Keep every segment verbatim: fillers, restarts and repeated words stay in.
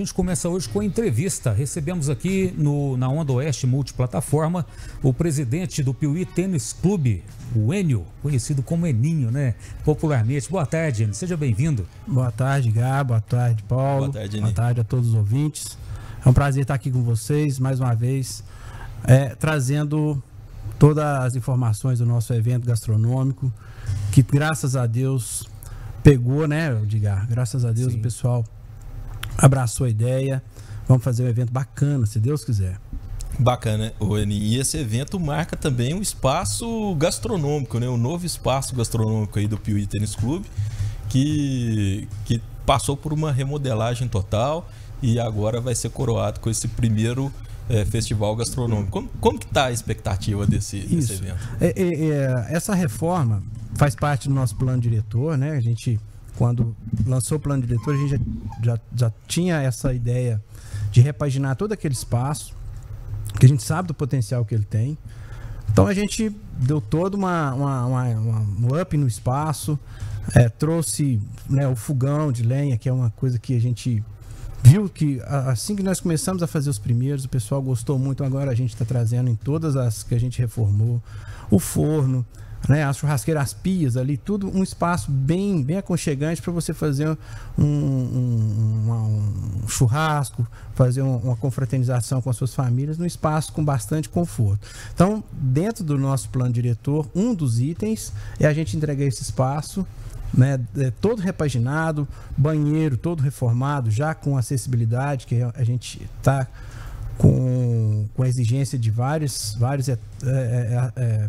A gente começa hoje com a entrevista. Recebemos aqui no, na Onda Oeste Multiplataforma o presidente do Piuí Tênis Clube, o Enio, conhecido como Eninho, né? Popularmente. Boa tarde, Enio. Seja bem-vindo. Boa tarde, Gá. Boa tarde, Paulo. Boa tarde, Boa tarde a todos os ouvintes. É um prazer estar aqui com vocês, mais uma vez, é, trazendo todas as informações do nosso evento gastronômico, que graças a Deus pegou, né, Edgar? Graças a Deus Sim. o pessoal abraçou a ideia. Vamos fazer um evento bacana, se Deus quiser. Bacana, Eni. E esse evento marca também um espaço gastronômico, né? Um novo espaço gastronômico aí do Piuí Tênis Clube, que, que passou por uma remodelagem total e agora vai ser coroado com esse primeiro é, festival gastronômico. Como, como que está a expectativa desse, desse evento? É, é, é, essa reforma faz parte do nosso plano diretor, né? A gente, quando lançou o plano diretor, a gente já, já, já tinha essa ideia de repaginar todo aquele espaço, que a gente sabe do potencial que ele tem. Então a gente deu todo uma, uma, uma, uma, um up no espaço, é, trouxe, né, o fogão de lenha, que é uma coisa que a gente viu que assim que nós começamos a fazer os primeiros, o pessoal gostou muito. Agora a gente está trazendo em todas as que a gente reformou, o forno, né, as churrasqueiras, as pias ali, tudo um espaço bem, bem aconchegante para você fazer um, um, um, um churrasco, fazer um, uma confraternização com as suas famílias, num espaço com bastante conforto. Então, dentro do nosso plano diretor, um dos itens é a gente entregar esse espaço, né, é, todo repaginado, banheiro todo reformado, já com acessibilidade, que a gente está com, com a exigência de vários, vários é, é, é,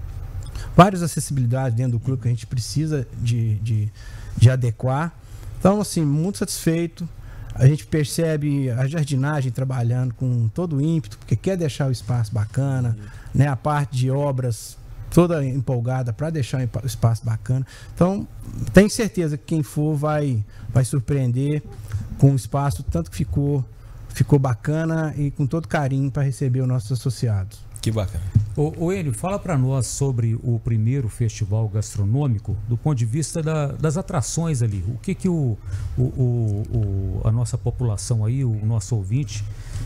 várias acessibilidades dentro do clube que a gente precisa de, de, de adequar. Então, assim, muito satisfeito. A gente percebe a jardinagem trabalhando com todo o ímpeto, porque quer deixar o espaço bacana, né? A parte de obras toda empolgada para deixar o espaço bacana. Então, tenho certeza que quem for vai, vai surpreender com o espaço, tanto que ficou, ficou bacana e com todo carinho para receber os nossos associados. Que bacana. Ô, ô Enio, fala para nós sobre o primeiro festival gastronômico do ponto de vista da, das atrações ali. O que que o, o, o, o, a nossa população aí, o nosso ouvinte,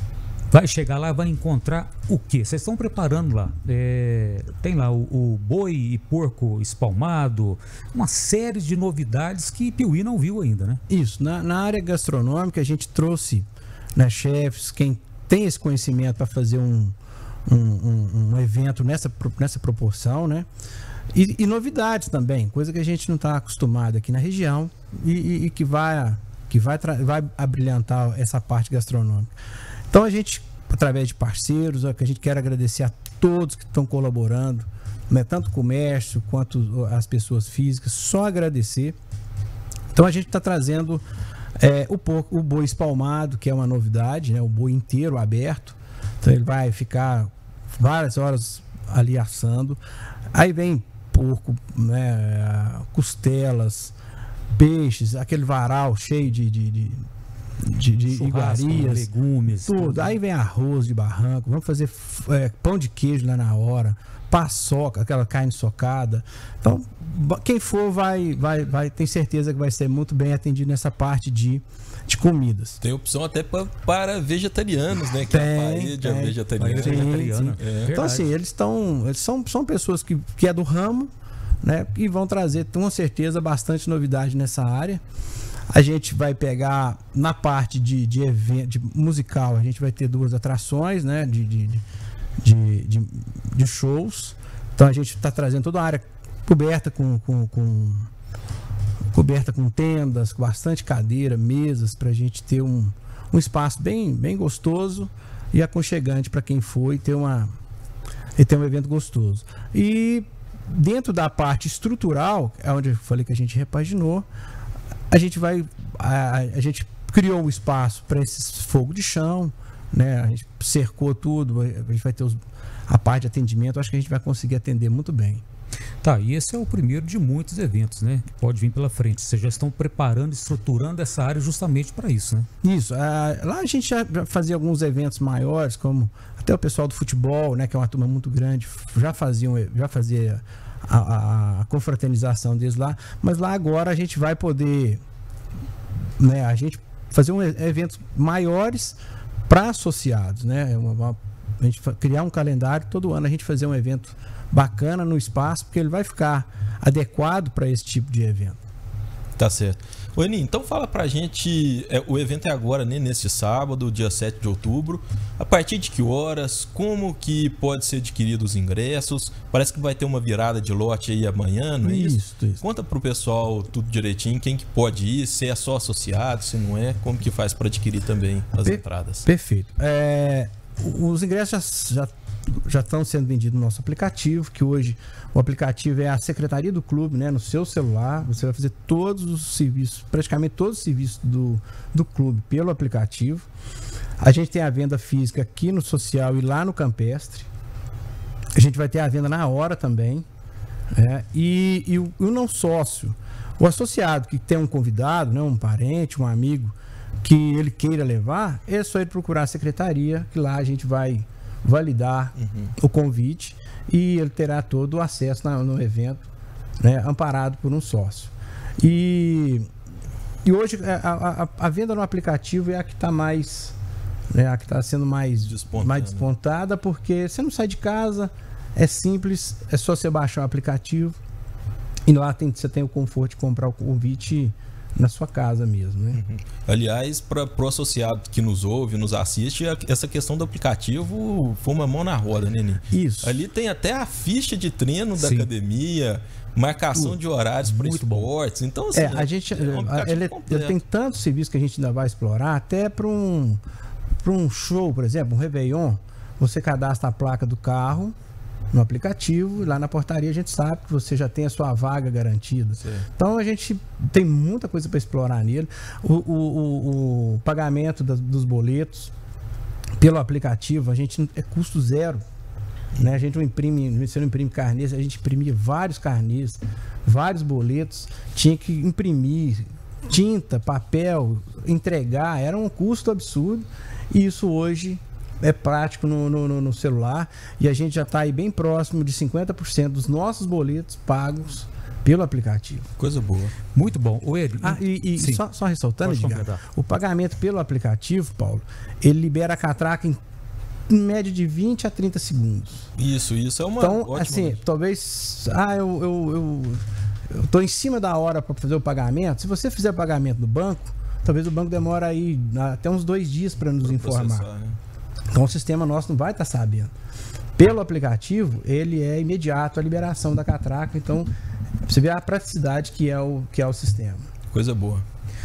vai chegar lá, vai encontrar o quê? Vocês estão preparando lá? É, tem lá o, o boi e porco espalmado, uma série de novidades que Piuí não viu ainda, né? Isso. Na, na área gastronômica, a gente trouxe, né, chefes, quem tem esse conhecimento para fazer um Um, um, um evento nessa, nessa proporção, né? E, e novidades também, coisa que a gente não está acostumado aqui na região e, e, e que vai, que vai, vai abrilhantar essa parte gastronômica. Então a gente, através de parceiros, é que a gente quer agradecer a todos que estão colaborando, né? Tanto o comércio quanto as pessoas físicas, só agradecer. Então a gente está trazendo é, o, porco, o boi espalmado, que é uma novidade, né? O boi inteiro aberto. Então ele vai ficar várias horas ali assando. Aí vem porco, né, costelas, peixes, aquele varal cheio de, de, de, de, de iguarias, legumes, tudo. tudo. Aí vem arroz de barranco, vamos fazer é, pão de queijo lá na hora, paçoca, aquela carne socada. Então, quem for vai, vai, vai, tem certeza que vai ser muito bem atendido nessa parte de de comidas. Tem opção até pra, para vegetarianos, né? Que tem, é a paella vegetariana. Sim, vegetariana. É. Então, assim, eles estão. Eles são, são pessoas que, que é do ramo, né? E vão trazer, com certeza, bastante novidade nessa área. A gente vai pegar na parte de, de evento de musical, a gente vai ter duas atrações, né? De, de, de, de, de shows. Então a gente está trazendo toda a área coberta com. com, com coberta com tendas, com bastante cadeira, mesas, para a gente ter um, um espaço bem, bem gostoso e aconchegante para quem for e ter, uma, e ter um evento gostoso. E dentro da parte estrutural, é onde eu falei que a gente repaginou, a gente vai, a, a gente criou um espaço para esses fogo de chão, né? A gente cercou tudo, a gente vai ter os, a parte de atendimento, acho que a gente vai conseguir atender muito bem. Tá, e esse é o primeiro de muitos eventos, né? Que pode vir pela frente. Vocês já estão preparando, estruturando essa área justamente para isso, né? Isso. Ah, lá a gente já fazia alguns eventos maiores, como até o pessoal do futebol, né? Que é uma turma muito grande, já faziam, já fazia a, a, a confraternização deles lá. Mas lá agora a gente vai poder, né? A gente fazer um, eventos maiores para associados, né? Uma, uma, a gente criar um calendário, todo ano a gente fazer um evento bacana no espaço, porque ele vai ficar adequado para esse tipo de evento. Tá certo. Ô, Eni, então fala pra gente, é, o evento é agora, né, neste sábado, dia sete de outubro, a partir de que horas, como que pode ser adquirido os ingressos, parece que vai ter uma virada de lote aí amanhã, não é isso? Isso, isso. Conta pro pessoal tudo direitinho, quem que pode ir, se é só associado, se não é, como que faz para adquirir também as Per- entradas. Perfeito. É, os ingressos já, já já estão sendo vendidos no nosso aplicativo, que hoje o aplicativo é a secretaria do clube, né, no seu celular. Você vai fazer todos os serviços, praticamente todos os serviços do, do clube pelo aplicativo. A gente tem a venda física aqui no social e lá no campestre. A gente vai ter a venda na hora também, né? E, e o, o não sócio, o associado que tem um convidado, né, um parente, um amigo que ele queira levar, é só ele procurar a secretaria, que lá a gente vai validar uhum. o convite e ele terá todo o acesso na, no evento, né, amparado por um sócio. E, e hoje a, a, a venda no aplicativo é a que está mais, né, a que está sendo mais, mais despontada, porque você não sai de casa, é simples, é só você baixar o aplicativo e lá tem, você tem o conforto de comprar o convite na sua casa mesmo, né? Uhum. Aliás, para o associado que nos ouve, nos assiste, essa questão do aplicativo foi uma mão na roda, né, Nini? Isso. Ali tem até a ficha de treino da Sim. academia, marcação uh, de horários para esportes. Bom. Então, assim, é, a gente, é um ele, ele tem tantos serviços que a gente ainda vai explorar, até para um, para um show, por exemplo, um Réveillon, você cadastra a placa do carro no aplicativo, e lá na portaria a gente sabe que você já tem a sua vaga garantida. Sim. Então a gente tem muita coisa para explorar nele. O, o, o, o pagamento das, dos boletos pelo aplicativo, a gente é custo zero, né? A gente não imprime, você não imprime carnês, a gente imprimia vários carnês, vários boletos, tinha que imprimir tinta, papel, entregar, era um custo absurdo, e isso hoje é prático no, no, no celular, e a gente já está aí bem próximo de cinquenta por cento dos nossos boletos pagos pelo aplicativo. Coisa boa. Muito bom. O Ed, ah, e, e só, só ressaltando, Edgar, o pagamento pelo aplicativo, Paulo, ele libera a catraca em, em média de vinte a trinta segundos. Isso, isso é uma Então, ótima assim, média. Talvez... Ah, eu... eu, eu eu tô em cima da hora para fazer o pagamento. Se você fizer pagamento no banco, talvez o banco demore aí até uns dois dias para nos pra informar. Né? Então o sistema nosso não vai estar tá sabendo. Pelo aplicativo, ele é imediato a liberação da catraca. Então, você vê a praticidade que é o, que é o sistema. Coisa boa.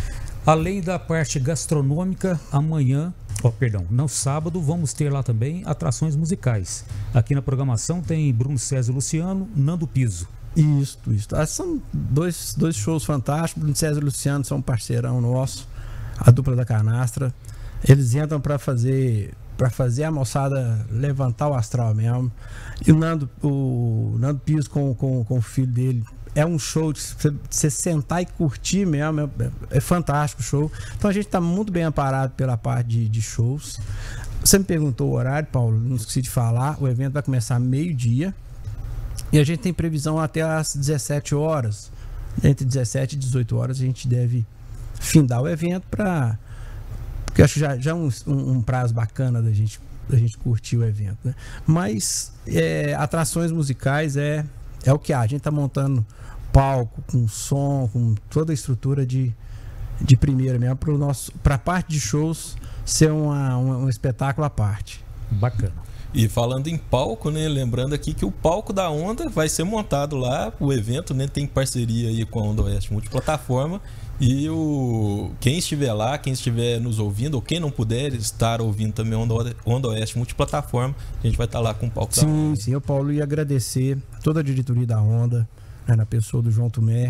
Além da parte gastronômica, amanhã, oh, perdão, no sábado, vamos ter lá também atrações musicais. Aqui na programação tem Bruno César e Luciano, Nando Piso. Isso, isso. Ah, são dois, dois shows fantásticos. Bruno César e Luciano são um parceirão nosso, a dupla da canastra. Eles entram para fazer para fazer a moçada levantar o astral mesmo. E o Nando, o Nando Piso com, com, com o filho dele é um show de você sentar e curtir mesmo. É, é fantástico o show. Então a gente está muito bem amparado pela parte de, de shows. Você me perguntou o horário, Paulo, não esqueci de falar. O evento vai começar meio-dia. E a gente tem previsão até às dezessete horas. Entre dezessete e dezoito horas a gente deve findar o evento para... Porque eu acho que já, já é um, um, um prazo bacana da gente, da gente curtir o evento, né? Mas é, atrações musicais é, é o que há. A gente está montando palco, com som, com toda a estrutura de, de primeira mesmo, para a parte de shows ser uma, uma, um espetáculo à parte. Bacana. E falando em palco, né, lembrando aqui que o palco da Onda vai ser montado lá, o evento, né, tem parceria aí com a Onda Oeste Multiplataforma, e o quem estiver lá, quem estiver nos ouvindo, ou quem não puder estar ouvindo também a Onda, Onda Oeste Multiplataforma, a gente vai estar lá com o palco sim, da Onda. Sim, sim, eu, Paulo, ia agradecer toda a diretoria da Onda, né, na pessoa do João Tomé.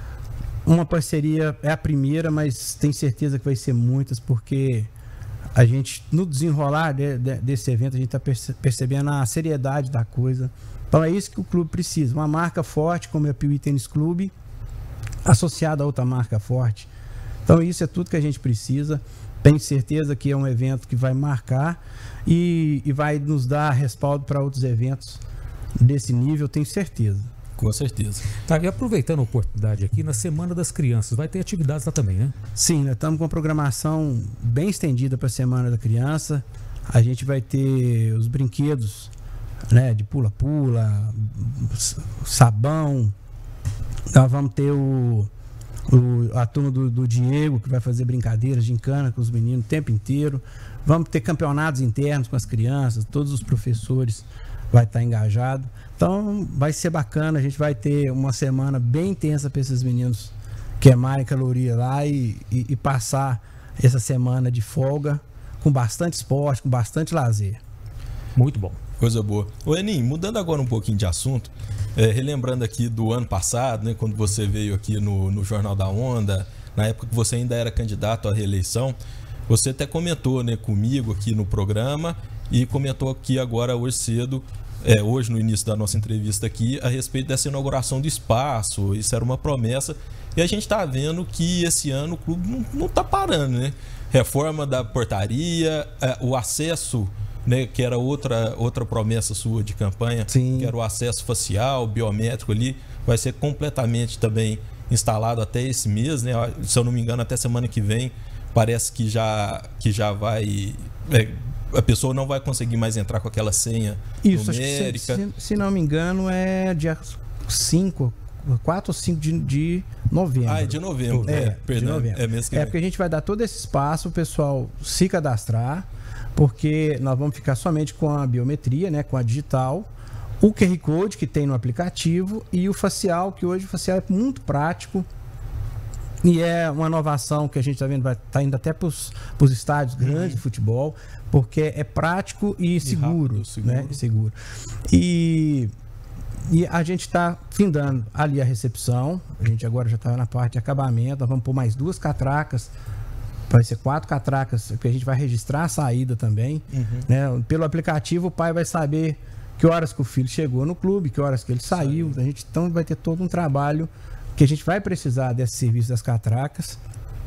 Uma parceria é a primeira, mas tenho certeza que vai ser muitas, porque a gente, no desenrolar de, de, desse evento, a gente está perce, percebendo a seriedade da coisa. Então é isso que o clube precisa, uma marca forte como é a Piuí Tênis Clube, associada a outra marca forte. Então isso é tudo que a gente precisa. Tenho certeza que é um evento que vai marcar e, e vai nos dar respaldo para outros eventos desse nível, tenho certeza. Com certeza. Tá, e aproveitando a oportunidade aqui, na Semana das Crianças, vai ter atividades lá também, né? Sim, nós estamos com uma programação bem estendida para a Semana da Criança. A gente vai ter os brinquedos, né, de pula-pula, sabão. Nós vamos ter o, o, a turma do, do Diego, que vai fazer brincadeiras de gincana com os meninos o tempo inteiro. Vamos ter campeonatos internos com as crianças, todos os professores vai estar engajado. Então vai ser bacana, a gente vai ter uma semana bem intensa para esses meninos queimarem caloria lá e, e, e passar essa semana de folga com bastante esporte, com bastante lazer. Muito bom. Coisa boa. Ô Enim, mudando agora um pouquinho de assunto, é, relembrando aqui do ano passado, né, quando você veio aqui no, no Jornal da Onda, na época que você ainda era candidato à reeleição, você até comentou, né, comigo aqui no programa e comentou aqui agora hoje cedo, é, hoje no início da nossa entrevista aqui, a respeito dessa inauguração do espaço. Isso era uma promessa e a gente está vendo que esse ano o clube não está parando, né? Reforma da portaria, é, o acesso, né, que era outra, outra promessa sua de campanha, Sim. que era o acesso facial, biométrico ali, vai ser completamente também instalado até esse mês, né? Se eu não me engano, até semana que vem, parece que já, que já vai... É, a pessoa não vai conseguir mais entrar com aquela senha Isso, numérica. acho que se, se não me engano, é dia cinco, quatro ou cinco de, de novembro. Ah, é de novembro. É, é, perdão, de novembro. É, mês que é vem. porque a gente vai dar todo esse espaço, o pessoal se cadastrar, porque nós vamos ficar somente com a biometria, né, com a digital, o Q R Code que tem no aplicativo e o facial, que hoje o facial é muito prático. E é uma inovação que a gente está vendo, vai estar tá indo até para os estádios grandes de futebol, porque é prático e, e seguro, rápido, seguro. né? Seguro. E, e a gente está findando ali a recepção, a gente agora já está na parte de acabamento, nós vamos pôr mais duas catracas, vai ser quatro catracas, porque a gente vai registrar a saída também. Uhum. Né? Pelo aplicativo o pai vai saber que horas que o filho chegou no clube, que horas que ele saiu, a gente então vai ter todo um trabalho que a gente vai precisar desse serviço das catracas.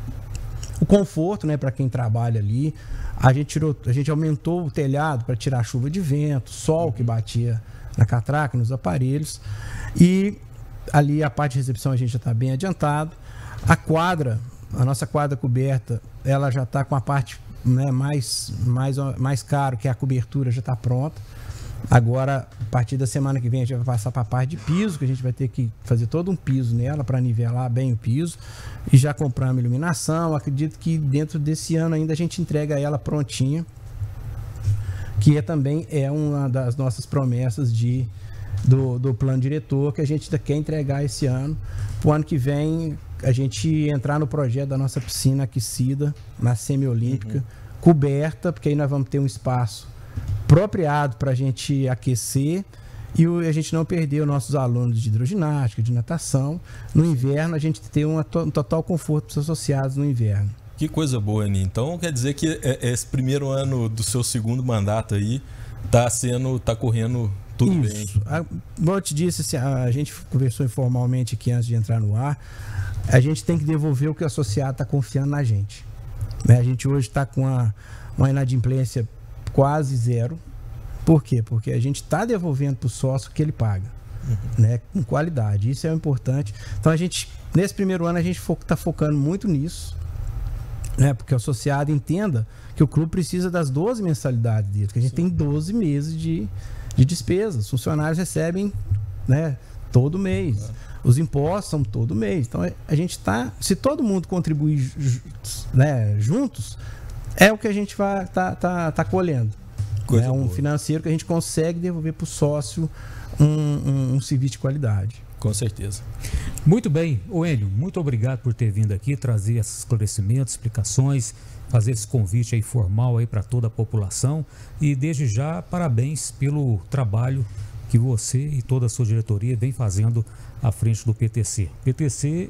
O conforto, né, para quem trabalha ali. A gente tirou, a gente aumentou o telhado para tirar a chuva de vento, sol que batia na catraca, nos aparelhos. E ali a parte de recepção a gente já está bem adiantado. A quadra, a nossa quadra coberta, ela já está com a parte, né, mais, mais, mais caro, que é a cobertura, já está pronta. Agora, a partir da semana que vem, a gente vai passar para a parte de piso, que a gente vai ter que fazer todo um piso nela para nivelar bem o piso. E já compramos iluminação. Acredito que dentro desse ano ainda a gente entrega ela prontinha, que é, também é uma das nossas promessas de, do, do plano diretor, que a gente quer entregar esse ano. Para o ano que vem, a gente entrar no projeto da nossa piscina aquecida, na semiolímpica, uhum. coberta, porque aí nós vamos ter um espaço apropriado para a gente aquecer e a gente não perder os nossos alunos de hidroginástica, de natação. No inverno, a gente ter um total conforto para os associados no inverno. Que coisa boa, Aninha. Então, quer dizer que esse primeiro ano do seu segundo mandato aí tá sendo, tá correndo tudo Isso. bem. Como eu te disse, assim, a gente conversou informalmente aqui antes de entrar no ar, a gente tem que devolver o que o associado está confiando na gente. A gente hoje está com uma, uma inadimplência quase zero. Por quê? Porque a gente está devolvendo para o sócio o que ele paga, uhum. né? Com qualidade. Isso é importante. Então, a gente, nesse primeiro ano, a gente está focando muito nisso, né? Porque o associado entenda que o clube precisa das doze mensalidades dele, porque a gente Sim. tem doze meses de, de despesas. Os funcionários recebem, né, todo mês. É. Os impostos são todo mês. Então, a gente está... Se todo mundo contribuir, né, juntos, é o que a gente vai tá, tá, tá colhendo. É um boa. Financeiro que a gente consegue devolver para o sócio um, um, um serviço de qualidade. Com certeza. Muito bem. Ô Enio, muito obrigado por ter vindo aqui, trazer esses esclarecimentos, explicações, fazer esse convite aí formal aí para toda a população. E desde já, parabéns pelo trabalho que você e toda a sua diretoria vem fazendo à frente do P T C. O P T C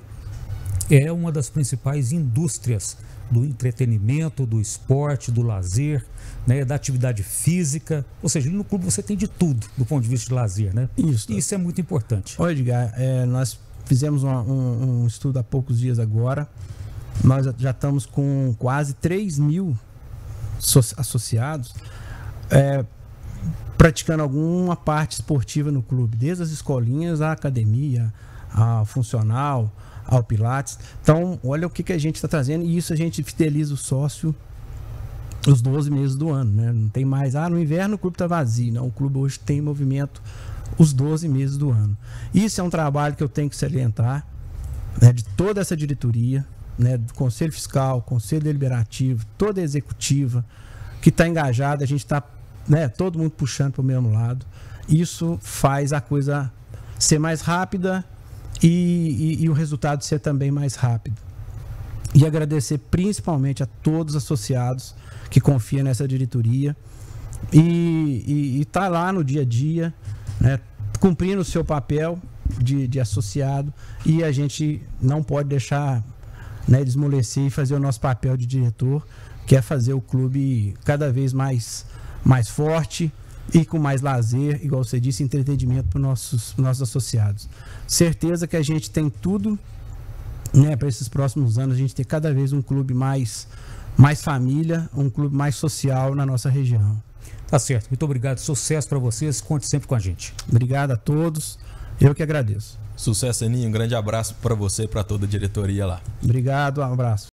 é uma das principais indústrias do entretenimento, do esporte, do lazer, né, da atividade física. Ou seja, no clube você tem de tudo do ponto de vista de lazer, né? Isso. E isso é muito importante. Ô Edgar, é, nós fizemos uma, um, um estudo há poucos dias agora. Nós já estamos com quase três mil so associados. É, praticando alguma parte esportiva no clube, desde as escolinhas, à academia, ao funcional, ao pilates. Então, olha o que, que a gente está trazendo, e isso a gente fideliza o sócio os doze meses do ano, né? Não tem mais, ah, no inverno o clube está vazio. Não, o clube hoje tem movimento os doze meses do ano. Isso é um trabalho que eu tenho que salientar, né, de toda essa diretoria, né, do Conselho Fiscal, Conselho Deliberativo, toda a executiva que está engajada, a gente está, né, todo mundo puxando para o mesmo lado. Isso faz a coisa ser mais rápida e, e, e o resultado ser também mais rápido. E agradecer principalmente a todos os associados que confiam nessa diretoria e está lá no dia a dia, né, cumprindo o seu papel de, de associado, e a gente não pode deixar, né, desmolecer e fazer o nosso papel de diretor, que é fazer o clube cada vez mais, mais forte e com mais lazer, igual você disse, entretenimento para os nossos, nossos associados. Certeza que a gente tem tudo, né, para esses próximos anos, a gente ter cada vez um clube mais, mais família, um clube mais social na nossa região. Tá certo, muito obrigado, sucesso para vocês, conte sempre com a gente. Obrigado a todos, eu que agradeço. Sucesso, Eninho, um grande abraço para você e para toda a diretoria lá. Obrigado, um abraço.